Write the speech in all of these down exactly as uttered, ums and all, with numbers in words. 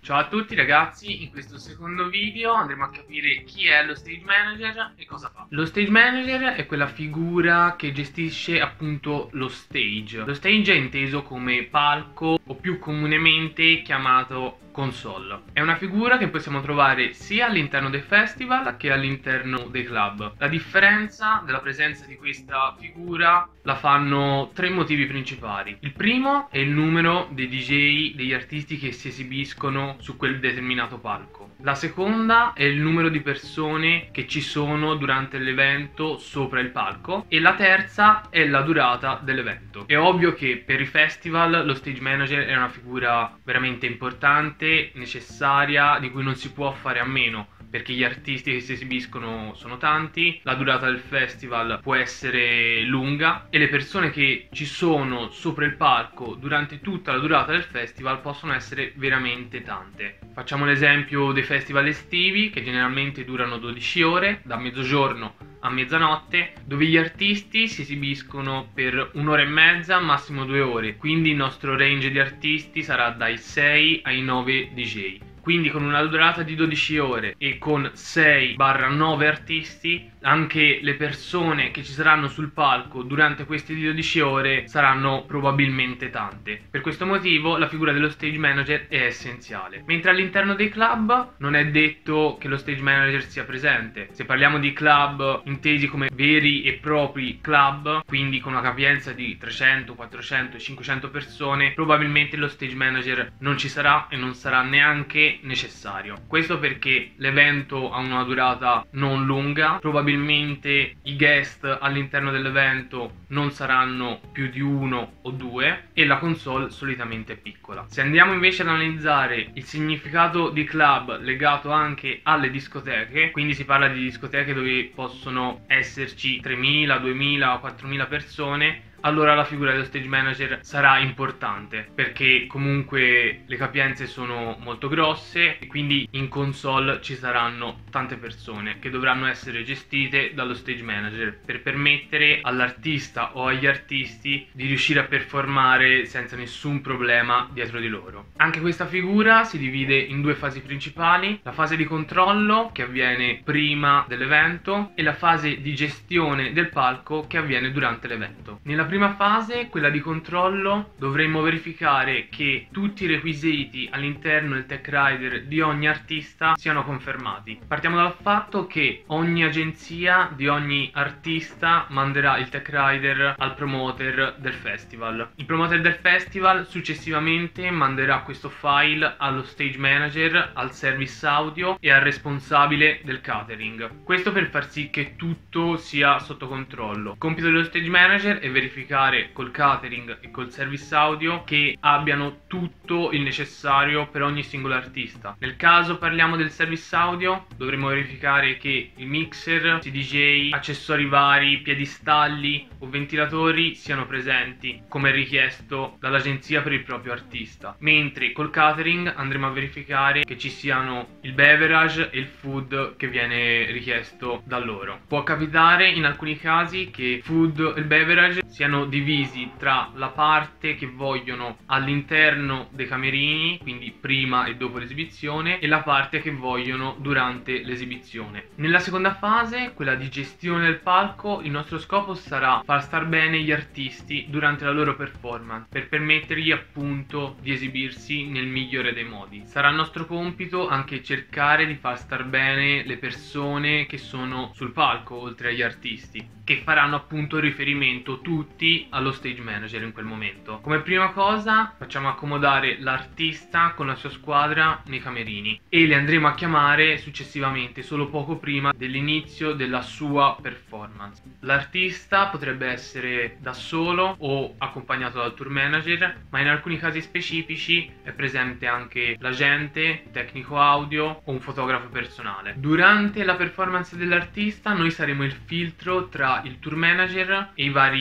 Ciao a tutti ragazzi, in questo secondo video andremo a capire chi è lo stage manager e cosa fa. Lo stage manager è quella figura che gestisce appunto lo stage. Lo stage è inteso come palco o più comunemente chiamato console. È una figura che possiamo trovare sia all'interno dei festival che all'interno dei club. La differenza della presenza di questa figura la fanno tre motivi principali. Il primo è il numero dei D J, degli artisti che si esibiscono su quel determinato palco. La seconda è il numero di persone che ci sono durante l'evento sopra il palco. E la terza è la durata dell'evento. È ovvio che per i festival lo stage manager è una figura veramente importante, necessaria, di cui non si può fare a meno, perché gli artisti che si esibiscono sono tanti, la durata del festival può essere lunga e le persone che ci sono sopra il palco durante tutta la durata del festival possono essere veramente tante. Facciamo l'esempio dei festival estivi, che generalmente durano dodici ore, da mezzogiorno a mezzanotte, dove gli artisti si esibiscono per un'ora e mezza, massimo due ore, quindi il nostro range di artisti sarà dai sei ai nove D J. Quindi con una durata di dodici ore e con sei nove artisti, anche le persone che ci saranno sul palco durante queste dodici ore saranno probabilmente tante. Per questo motivo la figura dello stage manager è essenziale. Mentre all'interno dei club non è detto che lo stage manager sia presente. Se parliamo di club intesi come veri e propri club, quindi con una capienza di trecento, quattrocento, cinquecento persone, probabilmente lo stage manager non ci sarà e non sarà neanche necessario. Questo perché l'evento ha una durata non lunga, probabilmente i guest all'interno dell'evento non saranno più di uno o due e la console solitamente è piccola. Se andiamo invece ad analizzare il significato di club legato anche alle discoteche, quindi si parla di discoteche dove possono esserci tremila, duemila, quattromila persone, allora la figura dello stage manager sarà importante, perché comunque le capienze sono molto grosse e quindi in console ci saranno tante persone che dovranno essere gestite dallo stage manager per permettere all'artista o agli artisti di riuscire a performare senza nessun problema dietro di loro. Anche questa figura si divide in due fasi principali: la fase di controllo, che avviene prima dell'evento, e la fase di gestione del palco, che avviene durante l'evento. Nella prima fase, quella di controllo, dovremmo verificare che tutti i requisiti all'interno del tech rider di ogni artista siano confermati. Partiamo dal fatto che ogni agenzia di ogni artista manderà il tech rider al promoter del festival. Il promoter del festival successivamente manderà questo file allo stage manager, al service audio e al responsabile del catering. Questo per far sì che tutto sia sotto controllo. Il compito dello stage manager è verificare col catering e col service audio che abbiano tutto il necessario per ogni singolo artista. Nel caso parliamo del service audio, dovremo verificare che il mixer, i D J, accessori vari, piedistalli o ventilatori siano presenti come richiesto dall'agenzia per il proprio artista, mentre col catering andremo a verificare che ci siano il beverage e il food che viene richiesto da loro. Può capitare in alcuni casi che food e il beverage siano divisi tra la parte che vogliono all'interno dei camerini, quindi prima e dopo l'esibizione, e la parte che vogliono durante l'esibizione. Nella seconda fase, quella di gestione del palco, il nostro scopo sarà far star bene gli artisti durante la loro performance, per permettergli appunto di esibirsi nel migliore dei modi. Sarà nostro compito anche cercare di far star bene le persone che sono sul palco, oltre agli artisti, che faranno appunto riferimento tutti allo stage manager in quel momento. Come prima cosa facciamo accomodare l'artista con la sua squadra nei camerini e li andremo a chiamare successivamente, solo poco prima dell'inizio della sua performance. L'artista potrebbe essere da solo o accompagnato dal tour manager, ma in alcuni casi specifici è presente anche l'agente, tecnico audio o un fotografo personale. Durante la performance dell'artista noi saremo il filtro tra il tour manager e i vari tecnici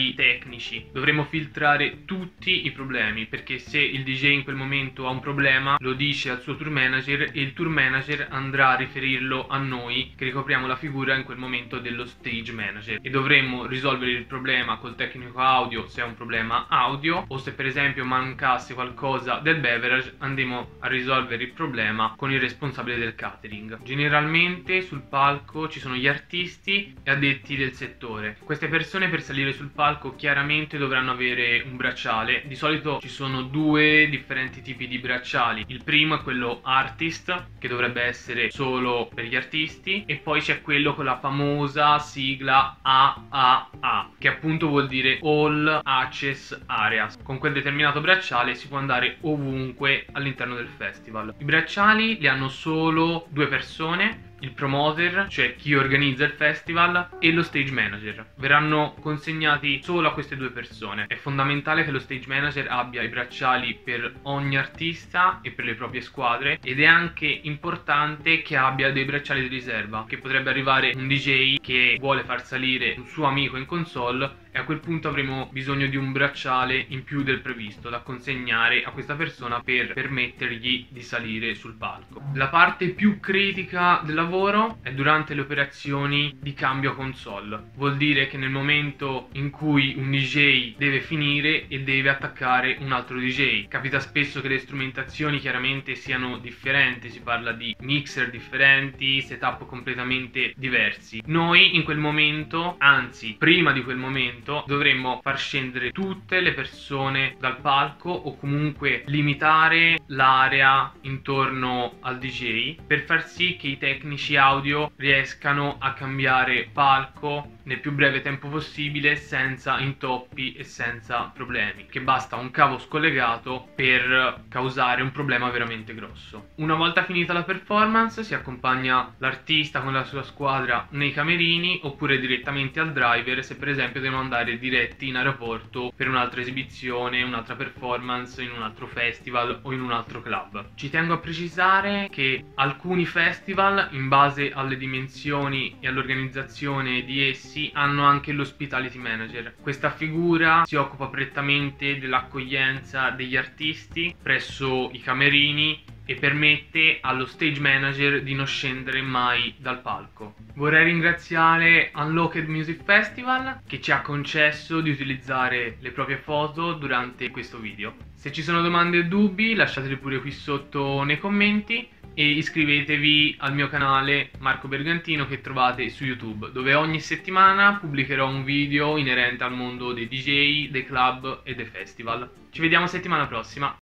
tecnici. Dovremo filtrare tutti i problemi, perché se il D J in quel momento ha un problema lo dice al suo tour manager e il tour manager andrà a riferirlo a noi che ricopriamo la figura in quel momento dello stage manager, e dovremmo risolvere il problema col tecnico audio se è un problema audio, o se per esempio mancasse qualcosa del beverage andremo a risolvere il problema con il responsabile del catering. Generalmente sul palco ci sono gli artisti e addetti del settore. Queste persone per salire sul palco chiaramente dovranno avere un bracciale. Di solito ci sono due differenti tipi di bracciali. Il primo è quello artist, che dovrebbe essere solo per gli artisti, e poi c'è quello con la famosa sigla A A A, che appunto vuol dire All Access Areas. Con quel determinato bracciale si può andare ovunque all'interno del festival. I bracciali li hanno solo due persone: il promoter, cioè chi organizza il festival, e lo stage manager. Verranno consegnati solo a queste due persone. È fondamentale che lo stage manager abbia i bracciali per ogni artista e per le proprie squadre, ed è anche importante che abbia dei bracciali di riserva, che potrebbe arrivare un D J che vuole far salire un suo amico in console e a quel punto avremo bisogno di un bracciale in più del previsto da consegnare a questa persona per permettergli di salire sul palco. La parte più critica del lavoro è durante le operazioni di cambio console. Vuol dire che nel momento in cui un D J deve finire e deve attaccare un altro D J, capita spesso che le strumentazioni chiaramente siano differenti, si parla di mixer differenti, setup completamente diversi. Noi in quel momento, anzi prima di quel momento, dovremmo far scendere tutte le persone dal palco o comunque limitare l'area intorno al D J per far sì che i tecnici audio riescano a cambiare palco nel più breve tempo possibile senza intoppi e senza problemi, che basta un cavo scollegato per causare un problema veramente grosso. Una volta finita la performance si accompagna l'artista con la sua squadra nei camerini oppure direttamente al driver se per esempio devono andare diretti in aeroporto per un'altra esibizione, un'altra performance in un altro festival o in un altro club. Ci tengo a precisare che alcuni festival, in base alle dimensioni e all'organizzazione di essi, hanno anche l'hospitality manager. Questa figura si occupa prettamente dell'accoglienza degli artisti presso i camerini e permette allo stage manager di non scendere mai dal palco. Vorrei ringraziare Unlocked Music Festival che ci ha concesso di utilizzare le proprie foto durante questo video. Se ci sono domande o dubbi lasciateli pure qui sotto nei commenti e iscrivetevi al mio canale Marco Bergantino che trovate su YouTube, dove ogni settimana pubblicherò un video inerente al mondo dei D J, dei club e dei festival. Ci vediamo settimana prossima!